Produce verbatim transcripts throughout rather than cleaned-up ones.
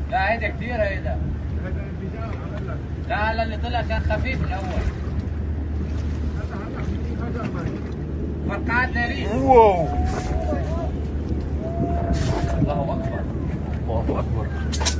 لا هيدا كثير هيدا. لا هلا اللي طلع كان خفيف الاول. فرقعات ناريه. واو الله اكبر. الله اكبر.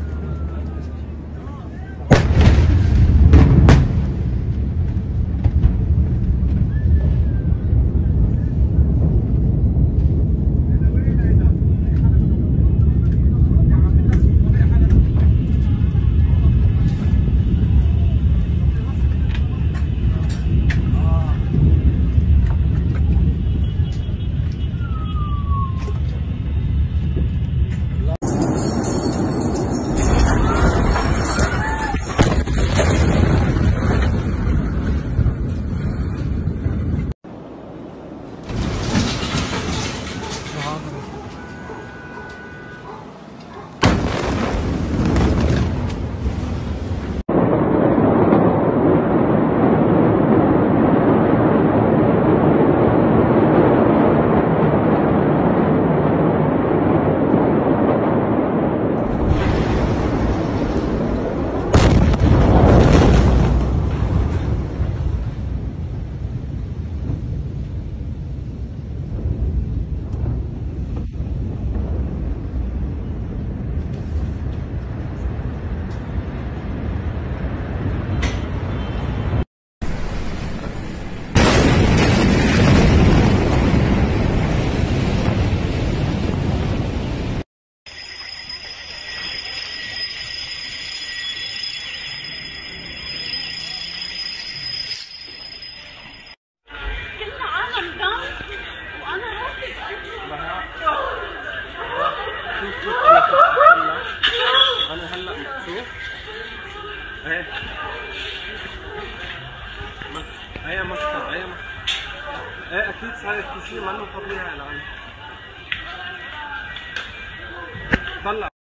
انا هلا شوف اهي هي مكتب هي مكتب ايه اكيد صاير في شيء منه طبيعي الان طلع